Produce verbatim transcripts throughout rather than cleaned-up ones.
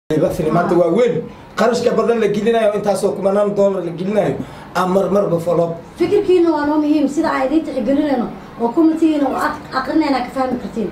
فيلمات واوين قرش كبدل لجلنا أنت أسوق منام دولار لجلنا أمر مر بفلوب فكر كينو أنا مهم سيد عادي تقولنا وكومتينا وعقلنا أنا كفاهم كتير.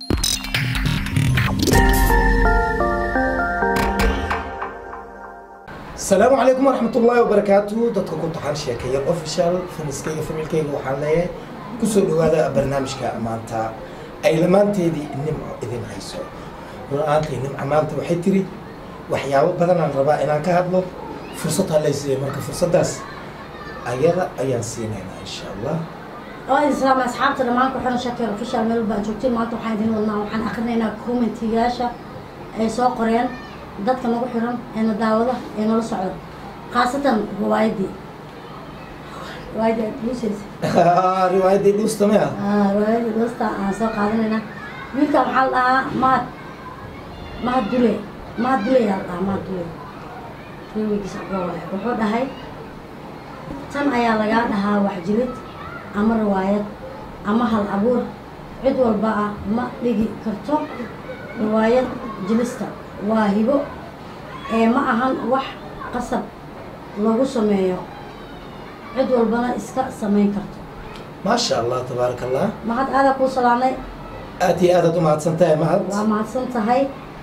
السلام عليكم ورحمة الله وبركاته. دتكم كنت حنشيا كي الأوفيشال فنسكية فملكي وحنايا كسر هذا برنامج كأمانتا أي لما أنتي دي النمع إذن عيسو أنتي النمع أمانتا وحيتري waxyaabo badan aan rabaa inaan ka hadlo fursad ha leysay marka fursadaas ayada ayaan siinaynaa insha Allah oo islaam asxaabta dhamaan ku xiran shakir official meel baan joogtay maanta waxaan idin wadnaa waxaan akrinaynaa commentiyaasha ay soo qoreen dadka nagu xiran ee daawada ee nala socda qaasatan riwaayadii riwaayadii duusis ah riwaayadii duustama ah riwaayadii duusta aan soo qaadanaynaa wiilka waxaa la maad maad dule ما أدري يا الله ما أدري في ويجي سبوع وحود هاي تم أيا لقاها وحجرت أمر رواية أما هالعبور عدول بقى ما لقي كرتو رواية جلسته واهبو إيه ما أهان وح قصب لغو سميو عدول بنا إسكا سمين كرتو ما شاء الله تبارك الله ما حد هذا كل صلاني آتي هذا ما تسنتهي ما حد ما تسنتهي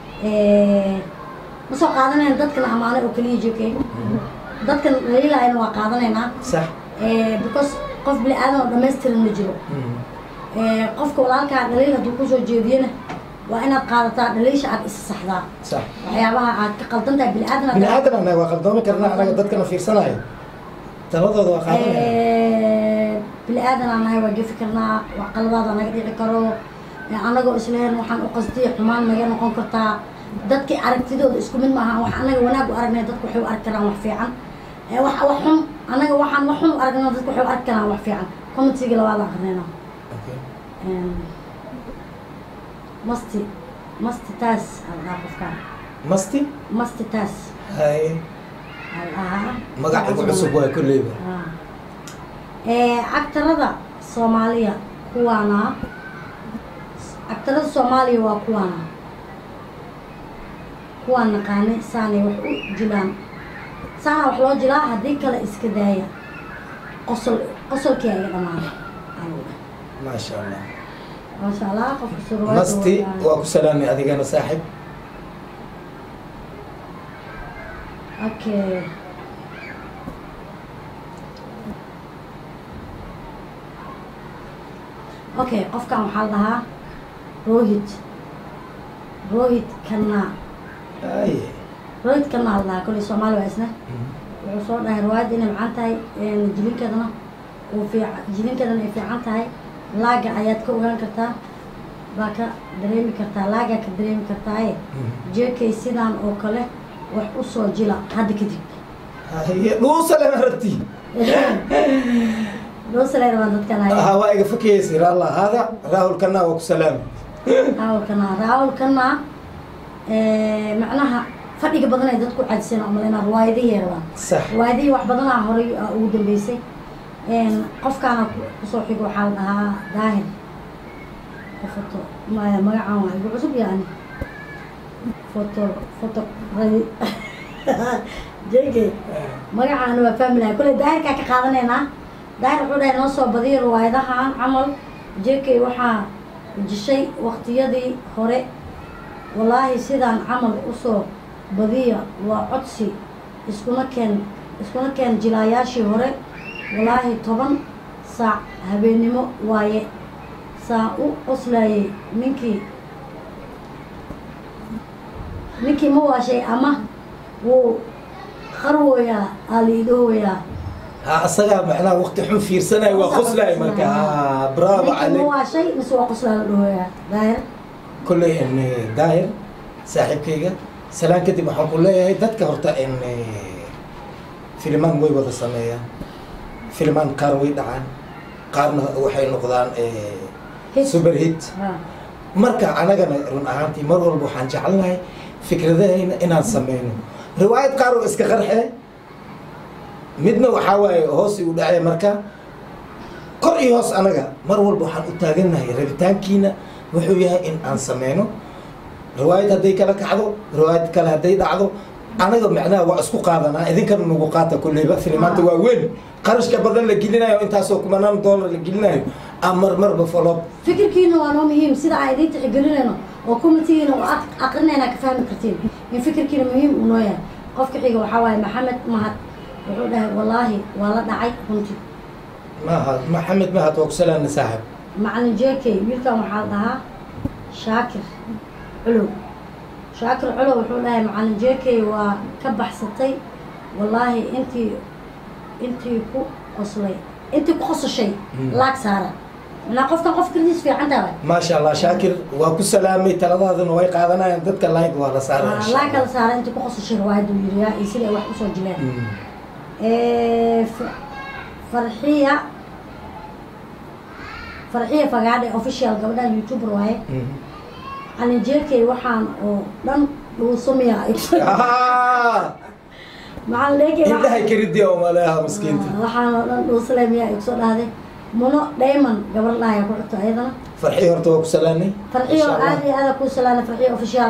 ما سو قادنا إن دتك الأمانة وكلية جوكي دتك ليلا إنه وقادنا هنا صح because قف بلي آدم دمستر النجرو قف كولال كان ليلا دوكو جو جدينا وأنا قادتا ليش عاد الصحراء صح وحيابها عاد كقلتنا بلي آدم بلي آدم أنا وقدامي كرنا أنا دتك أنا في سنة تنظر وقادنا بلي آدم أنا وجه فكرنا وقلبات أنا قدي ذكروا أنا جو إسلام وحن أقصدي حمان مجال نكون كرتا dadkii aragtidooda isku mid maaha wax anaga wanaag u aragnay dadku waxay u arki karaan wax fiican ee wax wax xun anaga waxaan wax xun u aragnay dadku waxay u arki karaan wax fiican commentiga labaad aan qarnayna okay um masti masti taas ala qofka masti masti taas hay ala magaca cusub waa kulleeyba ee aktarada Soomaaliya kuwaana aktarada Soomaaliya waa kuwaana kuwaan naqaanay saanay wax u jilaan saana wax loo jilaa haddii kale iska daaya qosol qosolkii ay dhammaan ما شاء الله ما شاء الله qofka surwaal masti waa ku salaamay adigana saaxib okay okay qofkan waxaa lahaa rohit rohit kana ay rohit kana Allah kulli Soomaali waa isna wuxuu soo dhahay riwaayad inay macaan tahay ee jilinkeedana oo fiican jilinkeedana ay fiican tahay laaga ayaad ka ogaan kartaa baa ka dareemi kartaa laaga ka dareemi kartaa ee jeekay sidaan oo kale wax u soo jila hadda kadib hay dhuusale marti dhuusale waa dadkan ay ha waa iga fakiyay Allah hada raahul kana waa ku salaam raahul kana raahul kana ee macnaha fadhiga badan ay dadku caadsan ama leena riwaayadii yeelan sax riwaayadii wax badan ah horay ugu dambeysay een qofkaana ku soo xigo waxa uu dhahaa daahir foto ma magacaan waa igu cusub yaani foto foto radi jeege magacaan waa family kulay daahirka ka qaadanayna daahir wuxuu dhahay noo soo badiyo riwaayadahan camal jeege waxa jishay waqtiyadii hore والله سيدان عمل أسو بديع وعطسي إسكونا كان إسكونا كان جلاياشي هوري والله طبعا ساعة هبينمو واي ساعة أصلاي منكي منكي مو شيء أما و خرويا أليدويا ها أصلا معنا وقت حن في سنة وقصلا مركا برافو عليك مو شيء نسوا قصلا دويا داير كله إن داير صاحب كيجا سلام كده محن كله هاي دتك هرتا إن فيلمان موي وضع سمايا فيلمان كاروي دعان قارن وحي نقدان سوبر هيت مركا أنا جنا رن أهانتي مرة البوحان جعلنا فكرة ذا إن نسمينه رواية كارو إسكخرحة مدنا وحاوي هوسي ودعية مركا قرئي هوس أنا جا مرة البوحان أتاجنا هي ربطان كينا وحويها إن أنسمينه riwaayad hadday kala kacdo riwaayad kale hadday dhacdo anaga macnaha waa isku qaadanaa idinkana nagu qaata kulleyba filimaanta waa weyn qarashka badan la gelinayo intaasoo kumanaan dollar la gelinayo amar marba follow fikirkiina waa noo muhiim sida aan idin tixgelinayno oo committeeina oo aqrinayna ka fahmi kartiin in fikirkiina muhiim uu noo yahay qofka xiga waxaa waaye maxamed mahad wuxuu dhahay wallaahi waa la dhacay runtii mahad maxamed mahad waa ku salaana saaxib macalin j k wiilkan waxaa la dhahaa shaakir culow shaakir culow wuxuu dhahay macalin j k waa ka baxsatay wallaahi intii intii ku qoslay intii ku qosashay laag saara manaa qofkan qof kirdiis fiican tahay maasha allah shaakir waa ku salaamay taladaadana way qaadanayaan dadka laag waa la saara laag kala saara intii ku qosashay riwaayaduu yiriyaa iyo sida ay wax usoo jileen farxiya farxiya fagaadhe official gabadha youtuber waaye ani jeekay waxaan oo dhan dhuusumaya maxaan leegay intahay karidiya oo maleeha miskiinta waxaan oo dhan dhuusalemiya igu soo dhahday muno diamond gabar laaya ku xigto ayadana farxiya horta waa ku salaanay farxiya aad iyo aad ku salaanay farxiya official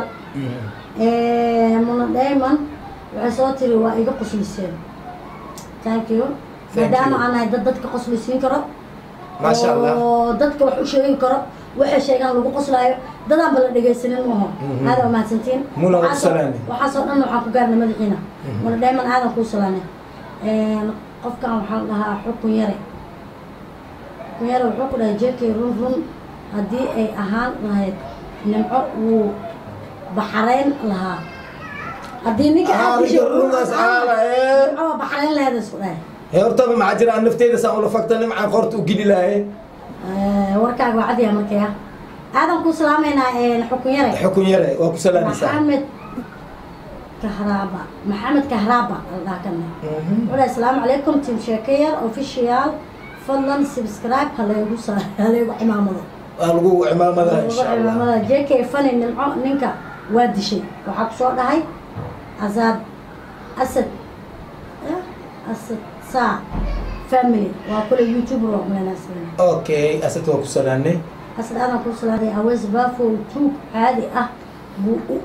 muno diamond waxay soo tiri waa iga qosliseen thank you maadaama aan ahay dad dadka qoslisiin karo maasha allah oo dadka wax u sheegi karo waxay sheegaan lagu qoslaayo dadaan bala dhegaysanin maaho aada waa mahadsantiin waxaasoo dhan waxaan ku gaarnay madaxiina muna dayman aadan kuu salaanay qofkan waxaa la dhahaa xukun yare xukun yare wuxuu ku dhahay jeekay run run haddii ay ahaan lahayd nimco wuu baxarayn lahaa haddii ninka aad baxarayn lahayd isku dhahay hortaba maxaa jira aan nafteyda saan ula fagta nimcaan qoorta u geli lahaye warkaaga waa cadiya markaya aadan ku salaamaynaa xukun yare xukun yare waa ku salaamaysaa maxamed kahraaba maxamed kahraaba aldhaha kana wuxuu assalaamu calaykum team sheekayar official fadlan subscribe haleegu haleegu cimaamado waa lagu cimaamada insha allah cimaamada j k fani nimco ninka waa dishay waxaa ku soo dhahay azaad asad asad saa family waa kule youtuber waa umaleynaa okay asad waa ku salaanay asad aadan ku salaaday awees baafo tuug caadi ah buu u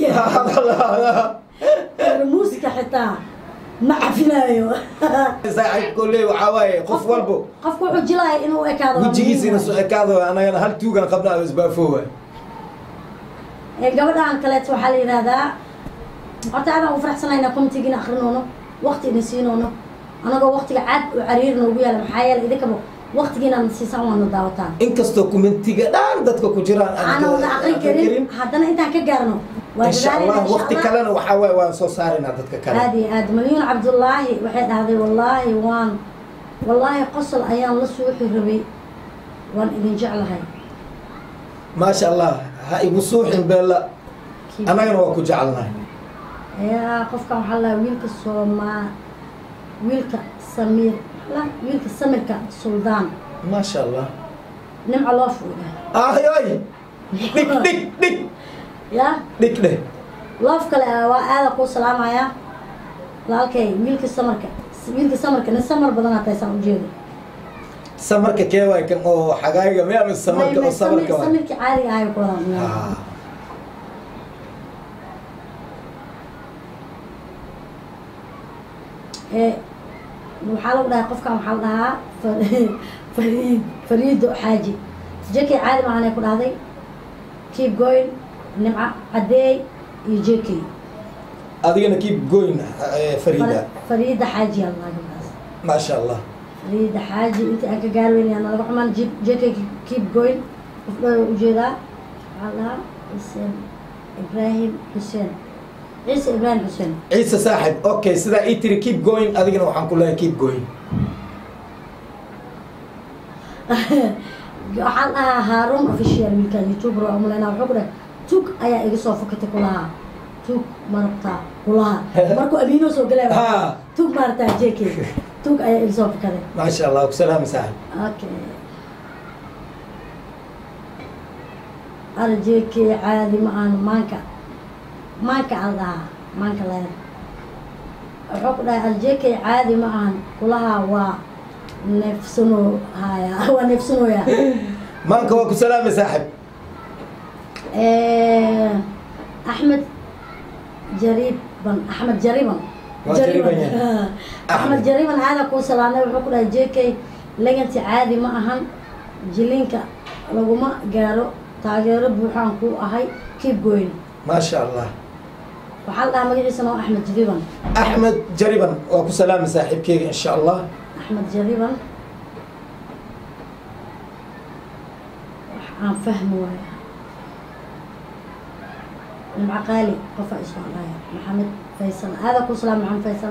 egyahay muusika xitaa ma cafinayo saaxiib kolley waxaa waaye qof walbo qofku wuxuu jilaya inuu ekaado wejigiisina soo ekaado anagana hal tuugan qabna awees baafo waay gabadhaan kaleeto waxaa la yidhaahdaa horta aadan u faraxsanayna commitigina akrinoono waqti idin siinoono anagoo waqtiga caad u cariir noogu yaala maxaa yeele idinkaba waqtigiina siisaan waanu daawataan inkastoo kumentiga dhan dadka ku jiraan aan wada aqrin karin haddana intaan ka gaarno insha allah waqti kalena waxaa waaye waan soo saaraynaa dadka kale aad iyo aad malyuun cabdullaahi waxay dhahday wallaahi waan wallaahi qosol ayaan la suuxi rabay waan idin jeclahay maasha allah ha igu suuxin beella annagana waa ku jecelnahay yaa qofkan waxaa lahaa wiilka soomaa wiilka samiir wiilka samirka suldaan maasha allah nimca loo fuuda ay ay dhig dhig dhig ya dhig dheh loof kale waa aada kuu salaamaya laalkay wiilka samarka wiilka samarka nin samar badan hataysaan ujeeda samarka kee waay kan oo xagaayiga miya ama samarka oo samarka waay samirka caadiga ahay ku wadan waxaa lagu dhahay qofkan waxaa la dhahaa fariid fariido xaaji jekey caadi maanay ku dhahday keep going nimca cadeey iyo jekey adigana keep going fariida fariida xaaji allah gabdhaas maasha allah fariida xaaji inta aan ka gaarweynaya nalaga xumaan jekey keep going qofdhooda ujeedaa waxaa la dhahaa xuseen ibraahim xuseen عيسى إبراهيم حسين عيسى صاحب أوكي سيدا إيتري keep going أدينا وحن كلها keep going حلقها هارون official من كان يوتيوبر وعملنا وحقنا توك أيا إجسوا فكتة كلها توك مرتا كلها مركو أبينو سو قلنا توك مرتا جيكي توك أيا إجسوا فكتة ما شاء الله وسلام صاحب أوكي أرجيكي عادي معانا مانكا maanka aan dhahaa maanka leer wuxuu ku dhahay aljeekay caadi ma ahan kulaha waa neefsano haya waa neefsanooya maanka waa ku salaamay saaxib أحمد جريبا أحمد جريبا جريبا يعني. أحمد جريبا هذا كو سلامة وحكنا جيكي لقنتي عادي ما أهن جلينك لو ما قالوا تاجر بوحان كو أهي keep going ما شاء الله. وحال لها مجلس اسمه أحمد جريبا. أحمد جريبا وكو سلامة صاحبك إن شاء الله. أحمد جريبا عم فهمه المعقالي قفا اسمه الله محمد فيصل هذا كو سلام محمد فيصل.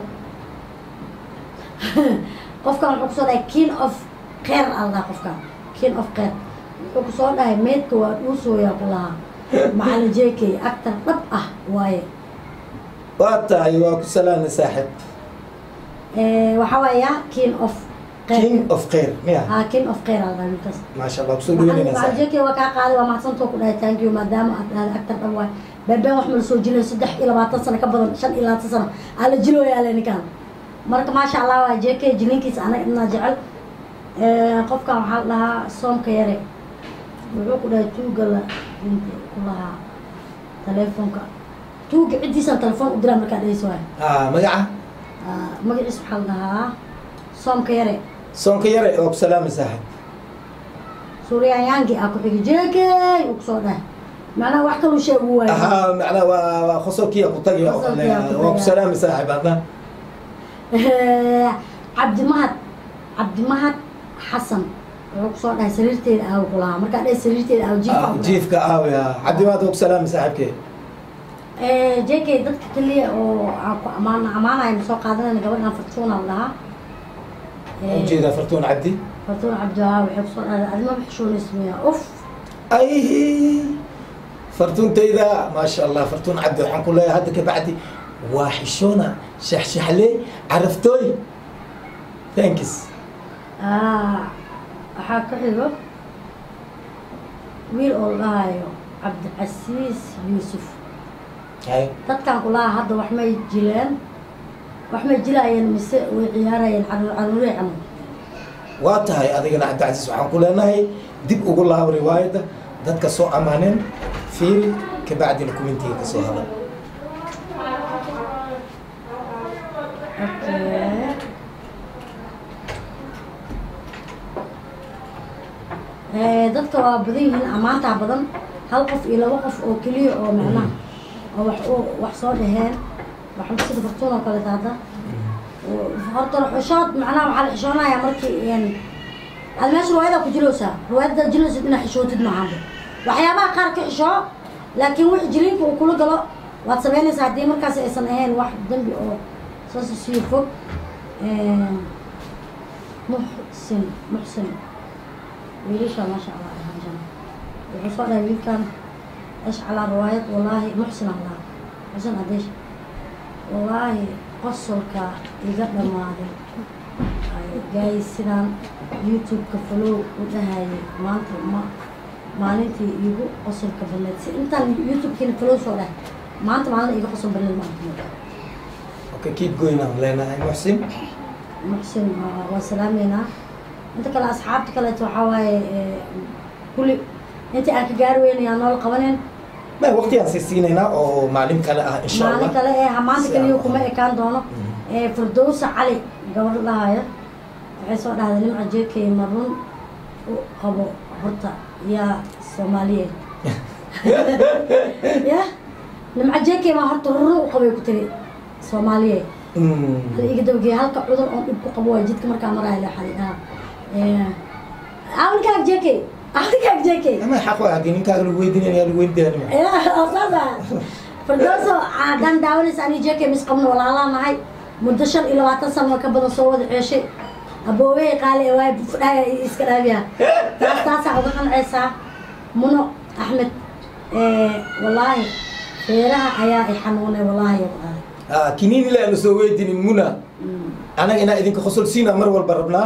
قف كان حكسو لها كين اوف خير الله قف كان كين اوف خير حكسو لها ميتك وأوسو يا كلها مع الجيكي أكتر طبقة واي واتا أيوة كو سلامة صاحب. إيه وحوايا كين اوف كين اوف خير ميا. اه كين اوف خير الله يمتاز. ما شاء الله بسولي لنا مع الجيكي وكا قال وما حسنتو كلها ثانك يو مدام أكتر طبقة بابا وحمل سوجيله صدح إلى بعض سنة كبر شن إلى سنة على جلو يا لين كان مرك ما شاء الله واجيك جلينكيس أنا إن جعل قف كان حال لها صوم كيري وعوق ده توجل كلها تلفونك توج عندي سن تلفون قدام مكان يسوي آه مجاعة آه مجا اسم حال لها صوم كيري صوم كيري أو بسلامة صاحب سوريا يانجي أكو بيجي جيكي وكسوده معناه واحد كل شيء هو اه معناه وخصو كي قطية وبسلامة صاحب هذا. عبد المهد عبد المهد حسن وكسوده هاي سريرتي أو كلها مركا ده سريرتي أو جيف آه جيف كأو يا عبد المهد وبسلامة صاحب كي. جيكي دتك كلية أو أمانة أمانة يعني مسوق هذا أنا قبل أن فرتونا ولا وجيدا فرتون عبدي فرتون عبدها وحفصون هذا ما بحشون اسمه أوف أيه فرتون تيدا ما شاء الله فرتون عبد الحين كلها هذا كبعدي واحشونا شحشح لي عرفتوي ثانكس. آه حاكي حلو ويل الله عبد العزيز يوسف هاي dadkan kulaha hadda wax may jileen wax may jilayeen mise way ciyaarayeen caruureen waa tahay adigana Cabdi Casiis waxaan ku leenahay dib ugu laabo riwaayada dadka soo amaaneen fiiri ka bacdina commentiga ka soo hadal. ee dadka waa badan yihiin amaanta badan hal qof iyo laba qof oo kaliya oo macnaha wax wax soo dhaheen waxaan sida fartoon kale taada oo horta xishood macnaha waxa la xishoonayaa markii een almeesh riwaayada ku jiroosa riwaayada jiroosa ina xishootid maahan waxyaabaha qaar ka xishoo laakiin wax jirinka uu kula galo waad sameynaysaa hadii markaas aysan ahayn wax dambi oo soo sii fog een muxsin muxsin wiilasha ما شاء الله هاجم وحصل هاي كان ايش على رواية والله محسن الله محسن قديش والله قصرك يقدر ما هذا جاي سنان يوتيوب كفلو وده ما انت ما ما انت يجو قصر كفلت انت اليوتيوب كان فلوس ولا ما انت ما يجو قصر بالله ما اوكي كيب جوين on لنا محسن محسن وسلامنا انت كلا اصحابك كلا توحاواي كل انت اك غاروين يا نول قبنين ما وقتي aan siisina oo maalin kale ah insha Allah maalin kale ee hamaanta kaliya kuma ekaan doono ee Firdaws Cali gabar lahaaya waxay soo dhahday nim ajeekay marun oo qabo horta ya Soomaaliyeed ya nim ajeekay ma horta run u qabay ku tiri Soomaaliyeed hal iga dawgay halka cudur oo dib ku qabo waa jidka markaa maray la xariiqaa ee awlka ajeekay أخذك جاكي. أنا حقول هذين كانوا الويدين يا الويدين. يا أصلاً. فردوسو عدن داولس أنا جاكي مش قمنا ولا الله معي منتشر إلى وقت سنة كبر صوّد عشي. أبوي قال لي واي بفرع إسكاليا. تاسع وقعنا عيسى منو أحمد والله فيرها عيا يحنونه والله يبغى. آه كنين لا نسوي دين منى. أنا هنا إذا كخصل سينا مر والبربنا.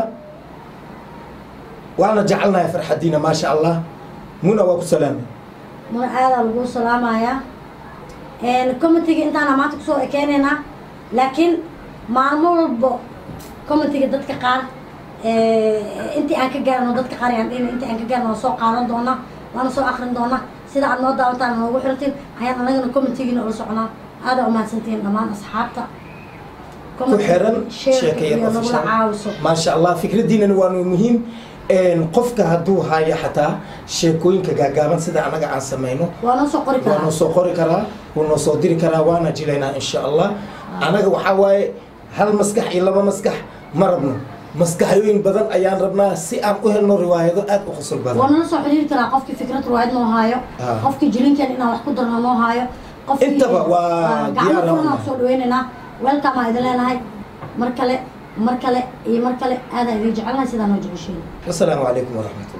وأنا جعلنا فرحة دينا ما شاء الله منى وأبو سلامة منى هذا أبو سلامة يا إن كومنتي أنت أنا ما تكسو أكيننا لكن معمول ب كومنتي جدتك قار أنت أنك جار نودتك قار يعني أنت أنك جار نوسو قارن دونا وأنا سو آخرن دونا sida aad noo daawataan noogu xirtiin ayaan anagana commentigiina ula soconaa aada umahadsantihiin dhammaan asxaabta ku xiran sheekayada nagula caawiso maasha allah fikradiinana waa muhiim qofka hadduu haayo xataa sheekooyinka gaagaaban sida anaga aan samayno waa noo soo qori karaa waa noo soo qori karaa wuu noo soo diri karaa waana jilaynaa insha allah anaga waxaa waaye hal maskax iyo laba maskax ma rabno maskaxyooyin badan ayaan rabnaa si aan u helno riwaayado aad u qosol badan waa nala soo xiriiri karaa qofkii fikrad riwaayad noo haayo qofkii jilinkan inaan wax ku darno noo haayo intaba waa diyaar ah soo dhaweynaynaa welcome aan idin leenahay mar kale mar kale iyo mar kale aad ayaan idin jecelnahay sidaan noo jeceshiin assalaamu calaykum waraxmatullahi